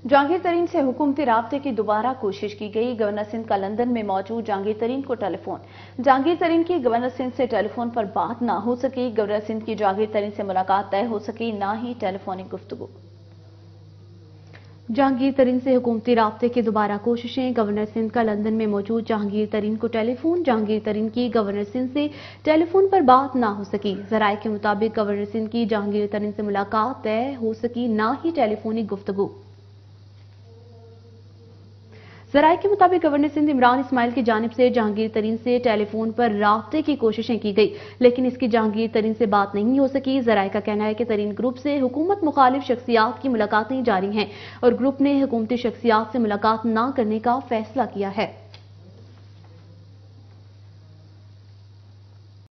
जहांगीर तरीन से हुकूमती राब्ते की दोबारा कोशिश की गई। गवर्नर सिंध का लंदन में मौजूद जहांगीर तरीन को टेलीफोन। जहांगीर तरीन की गवर्नर सिंध से टेलीफोन पर बात ना हो सकी। गवर्नर सिंध की जहांगीर तरीन से मुलाकात तय हो सकी, ना ही टेलीफोनिक गुफ्तगू। जहांगीर तरीन से हुकूमती राब्ते की दोबारा कोशिशें। गवर्नर सिंध का लंदन में मौजूद जहांगीर तरीन को टेलीफोन। जहांगीर तरीन की गवर्नर सिंध से टेलीफोन पर बात ना हो सकी। जराये के मुताबिक गवर्नर सिंध की जहांगीर तरीन से मुलाकात तय हो सकी, ना ही टेलीफोनिक गुफ्तगू। जराये के मुताबिक गवर्नर सिंध इमरान इस्माइल की जानिब से जहांगीर तरीन से टेलीफोन पर राब्ते की कोशिशें की गई, लेकिन इसकी जहांगीर तरीन से बात नहीं हो सकी। जराये का कहना है कि तरीन ग्रुप से हुकूमत मुखालिफ शख्सियात की मुलाकातें जारी हैं और ग्रुप ने हुकूमती शख्सियात से मुलाकात न करने का फैसला किया है।